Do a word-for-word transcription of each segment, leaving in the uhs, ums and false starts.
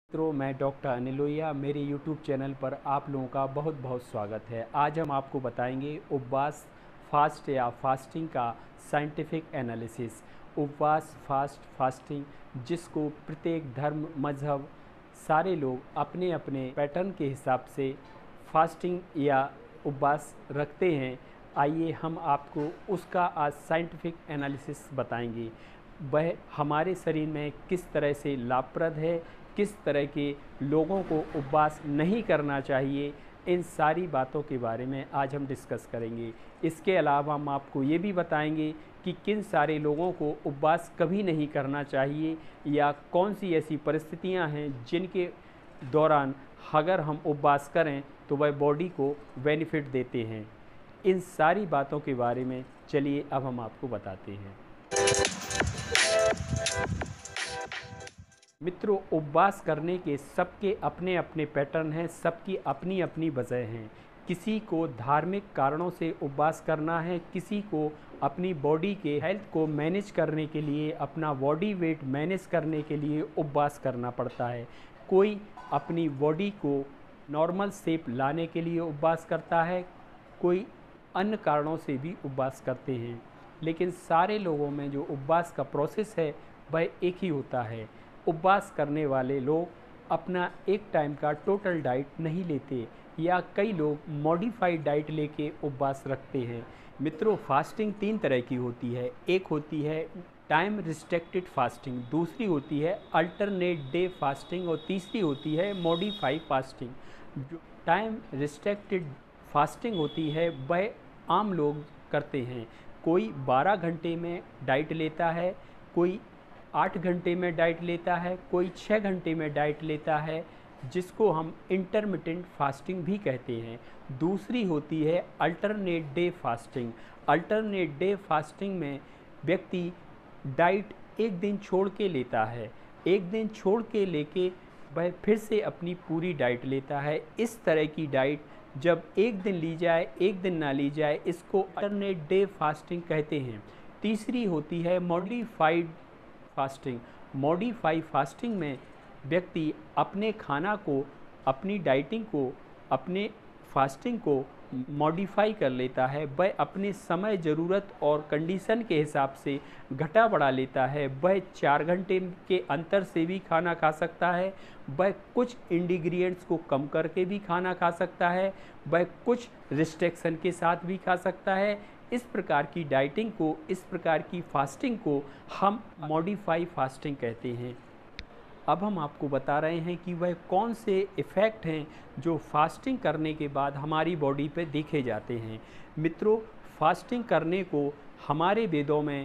मित्रों, मैं डॉक्टर अनिल लोहिया। मेरे यूट्यूब चैनल पर आप लोगों का बहुत बहुत स्वागत है। आज हम आपको बताएंगे उपवास, फास्ट या फास्टिंग का साइंटिफिक एनालिसिस। उपवास, फास्ट, फास्टिंग जिसको प्रत्येक धर्म, मजहब, सारे लोग अपने अपने पैटर्न के हिसाब से फास्टिंग या उपवास रखते हैं। आइए हम आपको उसका आज साइंटिफिक एनालिसिस बताएंगे। वह हमारे शरीर में किस तरह से लाभप्रद है, किस तरह के लोगों को उपवास नहीं करना चाहिए, इन सारी बातों के बारे में आज हम डिस्कस करेंगे। इसके अलावा हम आपको ये भी बताएंगे कि किन सारे लोगों को उपवास कभी नहीं करना चाहिए या कौन सी ऐसी परिस्थितियां हैं जिनके दौरान अगर हम उपवास करें तो वह बॉडी को बेनिफिट देते हैं। इन सारी बातों के बारे में चलिए अब हम आपको बताते हैं। मित्रों, उपवास करने के सबके अपने अपने पैटर्न हैं, सबकी अपनी अपनी वजह हैं। किसी को धार्मिक कारणों से उपवास करना है, किसी को अपनी बॉडी के हेल्थ को मैनेज करने के लिए, अपना बॉडी वेट मैनेज करने के लिए उपवास करना पड़ता है। कोई अपनी बॉडी को नॉर्मल शेप लाने के लिए उपवास करता है, कोई अन्य कारणों से भी उपवास करते हैं। लेकिन सारे लोगों में जो उपवास का प्रोसेस है वह एक ही होता है। उपवास करने वाले लोग अपना एक टाइम का टोटल डाइट नहीं लेते या कई लोग मॉडिफाइड डाइट लेके उपवास रखते हैं। मित्रों, फास्टिंग तीन तरह की होती है। एक होती है टाइम रिस्ट्रिक्टेड फास्टिंग, दूसरी होती है अल्टरनेट डे फास्टिंग और तीसरी होती है मॉडिफाइड फास्टिंग। जो टाइम रिस्ट्रिक्टेड फास्टिंग होती है वह आम लोग करते हैं। कोई बारह घंटे में डाइट लेता है, कोई आठ घंटे में डाइट लेता है, कोई छः घंटे में डाइट लेता है, जिसको हम इंटरमिटेंट फास्टिंग भी कहते हैं। दूसरी होती है alternate day fasting. Alternate day fasting में व्यक्ति डाइट एक दिन छोड़ के लेता है, एक दिन छोड़ के लेके वह फिर से अपनी पूरी डाइट लेता है। इस तरह की डाइट जब एक दिन ली जाए, एक दिन ना ली जाए, इसको अल्टरनेट डे फास्टिंग कहते हैं। तीसरी होती है मॉडिफाइड फास्टिंग। मॉडिफाई फास्टिंग में व्यक्ति अपने खाना को, अपनी डाइटिंग को, अपने फास्टिंग को मॉडिफाई कर लेता है। वह अपने समय, ज़रूरत और कंडीशन के हिसाब से घटा बढ़ा लेता है। वह चार घंटे के अंतर से भी खाना खा सकता है, वह कुछ इंग्रेडिएंट्स को कम करके भी खाना खा सकता है, वह कुछ रिस्ट्रिक्शन के साथ भी खा सकता है। इस प्रकार की डाइटिंग को, इस प्रकार की फास्टिंग को हम मॉडिफाई फास्टिंग कहते हैं। अब हम आपको बता रहे हैं कि वह कौन से इफ़ेक्ट हैं जो फास्टिंग करने के बाद हमारी बॉडी पे देखे जाते हैं। मित्रों, फास्टिंग करने को हमारे वेदों में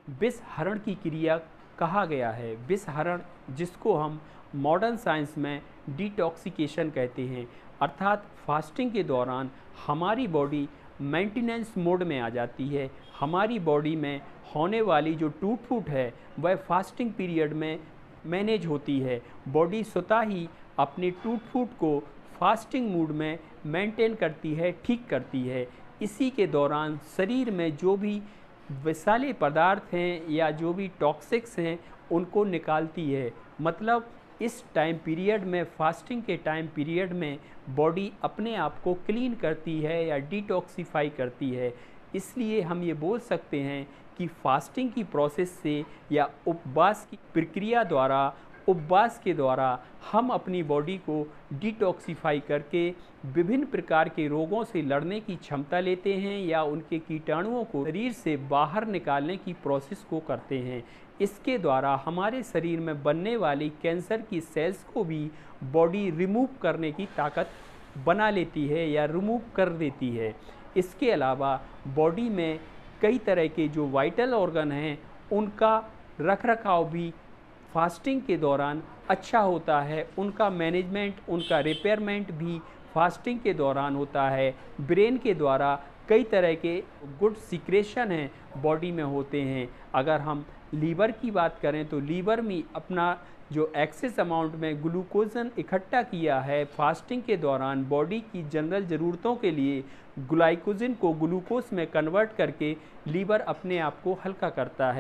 विषहरण की क्रिया कहा गया है। विषहरण जिसको हम मॉडर्न साइंस में डिटॉक्सिकेशन कहते हैं, अर्थात फास्टिंग के दौरान हमारी बॉडी मेंटेनेंस मोड में आ जाती है। हमारी बॉडी में होने वाली जो टूट फूट है वह फास्टिंग पीरियड में मैनेज होती है। बॉडी स्वतः ही अपने टूट फूट को फास्टिंग मूड में मेंटेन करती है, ठीक करती है। इसी के दौरान शरीर में जो भी विषैले पदार्थ हैं या जो भी टॉक्सिक्स हैं उनको निकालती है। मतलब इस टाइम पीरियड में, फास्टिंग के टाइम पीरियड में बॉडी अपने आप को क्लीन करती है या डिटॉक्सिफाई करती है। इसलिए हम ये बोल सकते हैं कि फास्टिंग की प्रोसेस से या उपवास की प्रक्रिया द्वारा, उपवास के द्वारा हम अपनी बॉडी को डिटॉक्सिफाई करके विभिन्न प्रकार के रोगों से लड़ने की क्षमता लेते हैं या उनके कीटाणुओं को शरीर से बाहर निकालने की प्रोसेस को करते हैं। इसके द्वारा हमारे शरीर में बनने वाली कैंसर की सेल्स को भी बॉडी रिमूव करने की ताकत बना लेती है या रिमूव कर देती है। इसके अलावा बॉडी में कई तरह के जो वाइटल ऑर्गन हैं उनका रखरखाव भी फास्टिंग के दौरान अच्छा होता है। उनका मैनेजमेंट, उनका रिपेयरमेंट भी फास्टिंग के दौरान होता है। ब्रेन के द्वारा कई तरह के गुड सिक्रेशन हैं बॉडी में होते हैं। अगर हम लीवर की बात करें तो लीवर में अपना जो एक्सेस अमाउंट में ग्लूकोजन इकट्ठा किया है फास्टिंग के दौरान बॉडी की जनरल ज़रूरतों के लिए ग्लाइकोजन को ग्लूकोज में कन्वर्ट करके लीवर अपने आप को हल्का करता है।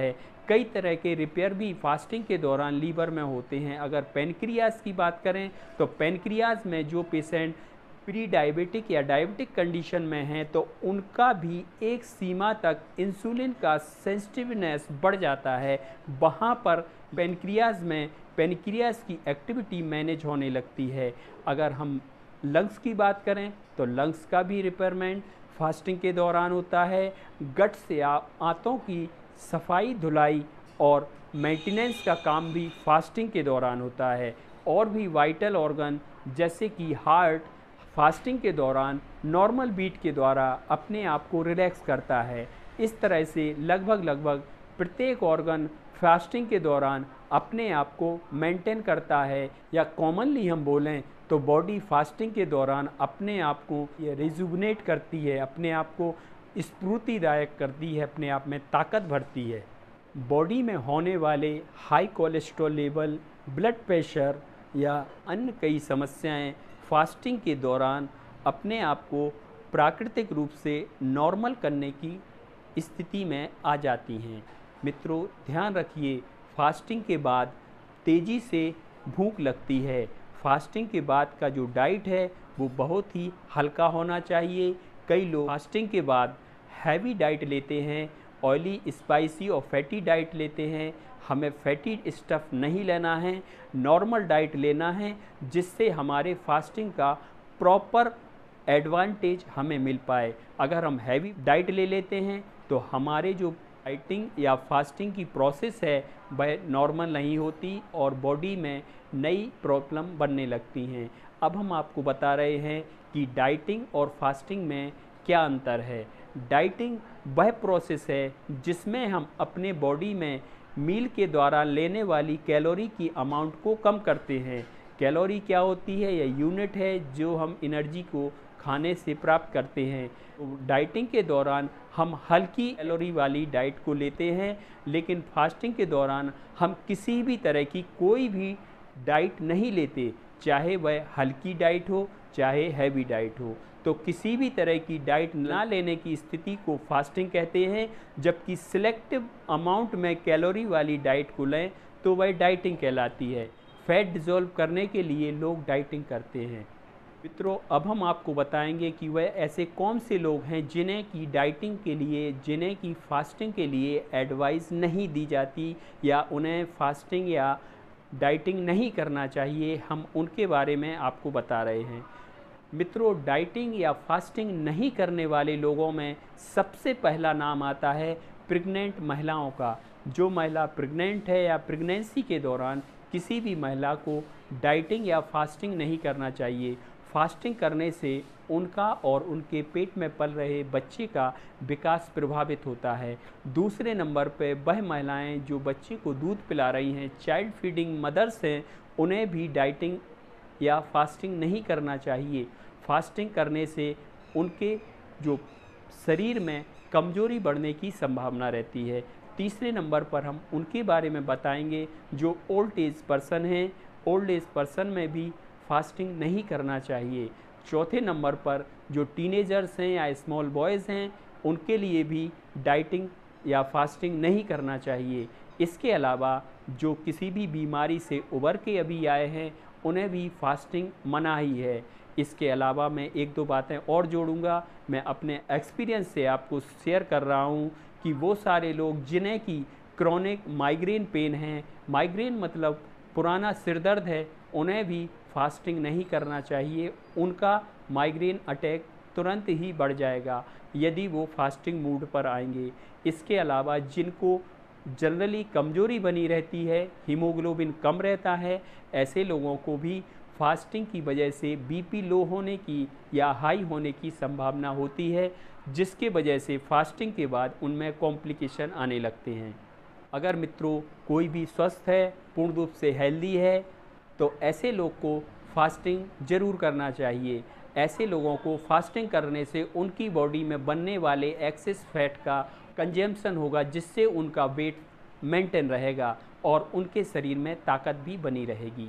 कई तरह के रिपेयर भी फास्टिंग के दौरान लीवर में होते हैं। अगर पेनक्रियाज की बात करें तो पेनक्रियाज में जो पेशेंट प्री डायबिटिक या डायबिटिक कंडीशन में हैं तो उनका भी एक सीमा तक इंसुलिन का सेंसिटिवनेस बढ़ जाता है। वहाँ पर पेनक्रियाज में पेनक्रियाज की एक्टिविटी मैनेज होने लगती है। अगर हम लंग्स की बात करें तो लंग्स का भी रिपेयरमेंट फास्टिंग के दौरान होता है। गट्स या आंतों की सफाई धुलाई और मेंटेनेंस का काम भी फास्टिंग के दौरान होता है। और भी वाइटल ऑर्गन जैसे कि हार्ट फास्टिंग के दौरान नॉर्मल बीट के द्वारा अपने आप को रिलैक्स करता है। इस तरह से लगभग लगभग प्रत्येक ऑर्गन फास्टिंग के दौरान अपने आप को मेंटेन करता है, या कॉमनली हम बोलें तो बॉडी फास्टिंग के दौरान अपने आप को ये रिजुवनेट करती है, अपने आप को स्फूर्तिदायक करती है, अपने आप में ताकत भरती है। बॉडी में होने वाले high cholesterol level, blood pressure या अन्य कई समस्याएं फास्टिंग के दौरान अपने आप को प्राकृतिक रूप से नॉर्मल करने की स्थिति में आ जाती हैं। मित्रों, ध्यान रखिए, फास्टिंग के बाद तेज़ी से भूख लगती है। फास्टिंग के बाद का जो डाइट है वो बहुत ही हल्का होना चाहिए। कई लोग फास्टिंग के बाद हैवी डाइट लेते हैं, ऑयली, स्पाइसी और फैटी डाइट लेते हैं। हमें फैटी स्टफ़ नहीं लेना है, नॉर्मल डाइट लेना है, जिससे हमारे फास्टिंग का प्रॉपर एडवांटेज हमें मिल पाए। अगर हम हैवी डाइट ले लेते हैं तो हमारे जो डाइटिंग या फास्टिंग की प्रोसेस है वह नॉर्मल नहीं होती और बॉडी में नई प्रॉब्लम बनने लगती हैं। अब हम आपको बता रहे हैं कि डाइटिंग और फास्टिंग में क्या अंतर है। डाइटिंग वह प्रोसेस है जिसमें हम अपने बॉडी में मील के द्वारा लेने वाली कैलोरी की अमाउंट को कम करते हैं। कैलोरी क्या होती है? यह यूनिट है जो हम एनर्जी को खाने से प्राप्त करते हैं। डाइटिंग के दौरान हम हल्की कैलोरी वाली डाइट को लेते हैं, लेकिन फास्टिंग के दौरान हम किसी भी तरह की कोई भी डाइट नहीं लेते, चाहे वह हल्की डाइट हो चाहे हैवी डाइट हो। तो किसी भी तरह की डाइट ना लेने की स्थिति को फास्टिंग कहते हैं, जबकि सिलेक्टिव अमाउंट में कैलोरी वाली डाइट को लें तो वह डाइटिंग कहलाती है। फैट डिज़ोल्व करने के लिए लोग डाइटिंग करते हैं। मित्रों, अब हम आपको बताएंगे कि वह ऐसे कौन से लोग हैं जिन्हें की डाइटिंग के लिए, जिन्हें की फास्टिंग के लिए एडवाइस नहीं दी जाती या उन्हें फास्टिंग या डाइटिंग नहीं करना चाहिए। हम उनके बारे में आपको बता रहे हैं। मित्रों, डाइटिंग या फास्टिंग नहीं करने वाले लोगों में सबसे पहला नाम आता है प्रेग्नेंट महिलाओं का। जो महिला प्रेग्नेंट है या प्रेगनेंसी के दौरान किसी भी महिला को डाइटिंग या फास्टिंग नहीं करना चाहिए। फास्टिंग करने से उनका और उनके पेट में पल रहे बच्चे का विकास प्रभावित होता है। दूसरे नंबर पे वह महिलाएं जो बच्चे को दूध पिला रही हैं, चाइल्ड फीडिंग मदर्स हैं, उन्हें भी डाइटिंग या फास्टिंग नहीं करना चाहिए। फास्टिंग करने से उनके जो शरीर में कमजोरी बढ़ने की संभावना रहती है। तीसरे नंबर पर हम उनके बारे में बताएंगे जो ओल्ड एज पर्सन हैं। ओल्ड एज पर्सन में भी फास्टिंग नहीं करना चाहिए। चौथे नंबर पर जो टीनेजर्स हैं या स्मॉल बॉयज़ हैं, उनके लिए भी डाइटिंग या फास्टिंग नहीं करना चाहिए। इसके अलावा जो किसी भी बीमारी से उबर के अभी आए हैं, उन्हें भी फास्टिंग मना ही है। इसके अलावा मैं एक दो बातें और जोड़ूंगा। मैं अपने एक्सपीरियंस से आपको शेयर कर रहा हूं कि वो सारे लोग जिन्हें की क्रॉनिक माइग्रेन पेन है, माइग्रेन मतलब पुराना सिर दर्द है, उन्हें भी फास्टिंग नहीं करना चाहिए। उनका माइग्रेन अटैक तुरंत ही बढ़ जाएगा यदि वो फास्टिंग मूड पर आएंगे। इसके अलावा जिनको जनरली कमजोरी बनी रहती है, हीमोग्लोबिन कम रहता है, ऐसे लोगों को भी फास्टिंग की वजह से बीपी लो होने की या हाई होने की संभावना होती है, जिसके वजह से फास्टिंग के बाद उनमें कॉम्प्लिकेशन आने लगते हैं। अगर मित्रों कोई भी स्वस्थ है, पूर्ण रूप से हेल्दी है, तो ऐसे लोग को फास्टिंग ज़रूर करना चाहिए। ऐसे लोगों को फास्टिंग करने से उनकी बॉडी में बनने वाले एक्सेस फैट का कंजम्पशन होगा, जिससे उनका वेट मेंटेन रहेगा और उनके शरीर में ताकत भी बनी रहेगी।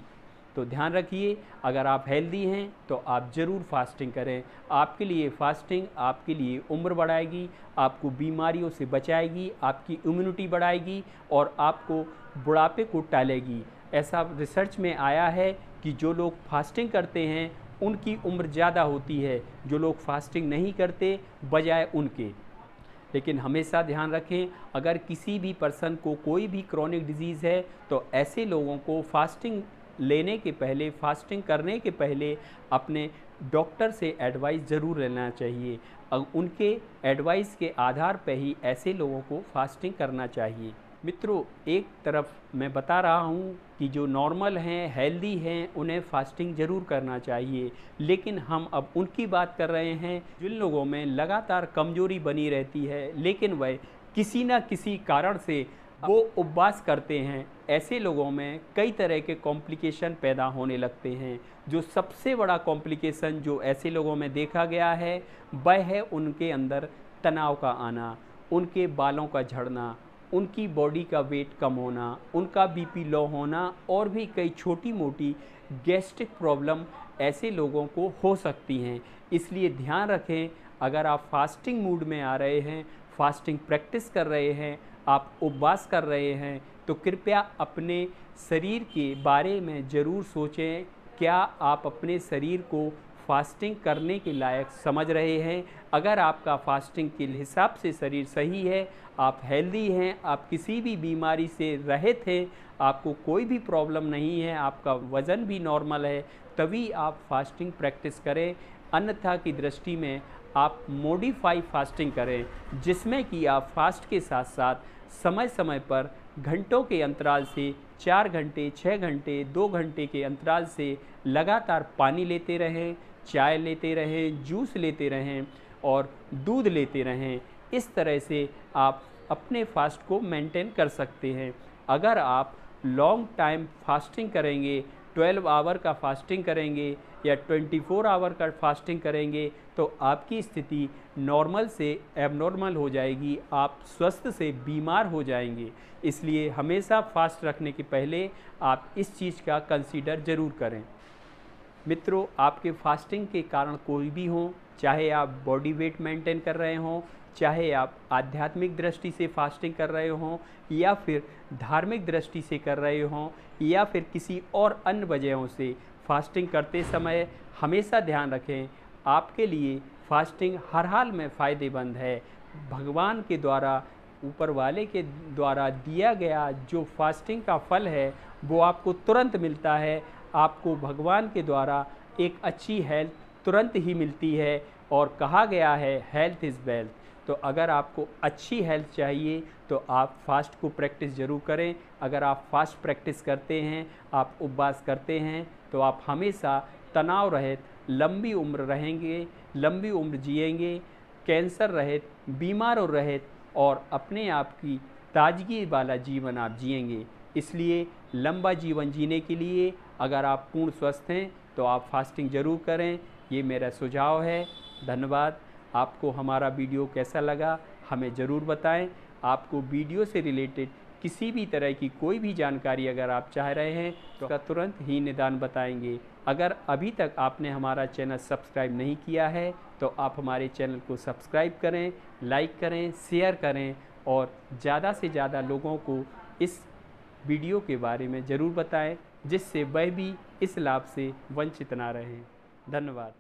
तो ध्यान रखिए, अगर आप हेल्दी हैं तो आप ज़रूर फास्टिंग करें। आपके लिए फास्टिंग आपके लिए उम्र बढ़ाएगी, आपको बीमारियों से बचाएगी, आपकी इम्यूनिटी बढ़ाएगी और आपको बुढ़ापे को टालेगी। ऐसा रिसर्च में आया है कि जो लोग फास्टिंग करते हैं उनकी उम्र ज़्यादा होती है, जो लोग फास्टिंग नहीं करते बजाय उनके। लेकिन हमेशा ध्यान रखें, अगर किसी भी पर्सन को कोई भी क्रॉनिक डिजीज़ है तो ऐसे लोगों को फास्टिंग लेने के पहले, फास्टिंग करने के पहले अपने डॉक्टर से एडवाइस ज़रूर लेना चाहिए। उनके एडवाइस के आधार पर ही ऐसे लोगों को फास्टिंग करना चाहिए। मित्रों, एक तरफ मैं बता रहा हूँ कि जो नॉर्मल हैं, हेल्दी हैं, उन्हें फास्टिंग ज़रूर करना चाहिए, लेकिन हम अब उनकी बात कर रहे हैं जिन लोगों में लगातार कमजोरी बनी रहती है, लेकिन वह किसी न किसी कारण से वो उपवास करते हैं। ऐसे लोगों में कई तरह के कॉम्प्लिकेशन पैदा होने लगते हैं। जो सबसे बड़ा कॉम्प्लिकेशन जो ऐसे लोगों में देखा गया है वह है उनके अंदर तनाव का आना, उनके बालों का झड़ना, उनकी बॉडी का वेट कम होना, उनका बीपी लो होना और भी कई छोटी मोटी गैस्ट्रिक प्रॉब्लम ऐसे लोगों को हो सकती हैं। इसलिए ध्यान रखें, अगर आप फास्टिंग मूड में आ रहे हैं, फास्टिंग प्रैक्टिस कर रहे हैं, आप उपवास कर रहे हैं, तो कृपया अपने शरीर के बारे में ज़रूर सोचें। क्या आप अपने शरीर को फास्टिंग करने के लायक समझ रहे हैं? अगर आपका फास्टिंग के हिसाब से शरीर सही है, आप हेल्दी हैं, आप किसी भी बीमारी से रहित हैं, आपको कोई भी प्रॉब्लम नहीं है, आपका वज़न भी नॉर्मल है, तभी आप फास्टिंग प्रैक्टिस करें। अन्यथा की दृष्टि में आप मॉडिफाई फास्टिंग करें, जिसमें कि आप फास्ट के साथ साथ समय समय पर घंटों के अंतराल से चार घंटे, छः घंटे, दो घंटे के अंतराल से लगातार पानी लेते रहें, चाय लेते रहें, जूस लेते रहें और दूध लेते रहें। इस तरह से आप अपने फास्ट को मेंटेन कर सकते हैं। अगर आप लॉन्ग टाइम फास्टिंग करेंगे, ट्वेल्व आवर का फास्टिंग करेंगे या ट्वेंटी फोर आवर का फास्टिंग करेंगे तो आपकी स्थिति नॉर्मल से एबनॉर्मल हो जाएगी, आप स्वस्थ से बीमार हो जाएंगे। इसलिए हमेशा फास्ट रखने के पहले आप इस चीज़ का कंसीडर ज़रूर करें। मित्रों, आपके फास्टिंग के कारण कोई भी हो, चाहे आप बॉडी वेट मेंटेन कर रहे हों, चाहे आप आध्यात्मिक दृष्टि से फास्टिंग कर रहे हों या फिर धार्मिक दृष्टि से कर रहे हों या फिर किसी और अन्य वजहों से फास्टिंग करते समय हमेशा ध्यान रखें, आपके लिए फास्टिंग हर हाल में फ़ायदेमंद है। भगवान के द्वारा, ऊपर वाले के द्वारा दिया गया जो फास्टिंग का फल है वो आपको तुरंत मिलता है। आपको भगवान के द्वारा एक अच्छी हेल्थ तुरंत ही मिलती है और कहा गया है हेल्थ इज़ वेल्थ। तो अगर आपको अच्छी हेल्थ चाहिए तो आप फास्ट को प्रैक्टिस ज़रूर करें। अगर आप फास्ट प्रैक्टिस करते हैं, आप उपवास करते हैं, तो आप हमेशा तनाव रहित लंबी उम्र रहेंगे, लंबी उम्र जिएंगे, कैंसर रहित, बीमारों रहित और अपने आप की ताजगी वाला जीवन आप जिएंगे। इसलिए लंबा जीवन जीने के लिए अगर आप पूर्ण स्वस्थ हैं तो आप फास्टिंग ज़रूर करें, ये मेरा सुझाव है। धन्यवाद। आपको हमारा वीडियो कैसा लगा हमें ज़रूर बताएं। आपको वीडियो से रिलेटेड किसी भी तरह की कोई भी जानकारी अगर आप चाह रहे हैं तो उसका तुरंत ही निदान बताएंगे। अगर अभी तक आपने हमारा चैनल सब्सक्राइब नहीं किया है तो आप हमारे चैनल को सब्सक्राइब करें, लाइक करें, शेयर करें और ज़्यादा से ज़्यादा लोगों को इस वीडियो के बारे में ज़रूर बताएं, जिससे वह भी इस लाभ से वंचित ना रहें। धन्यवाद।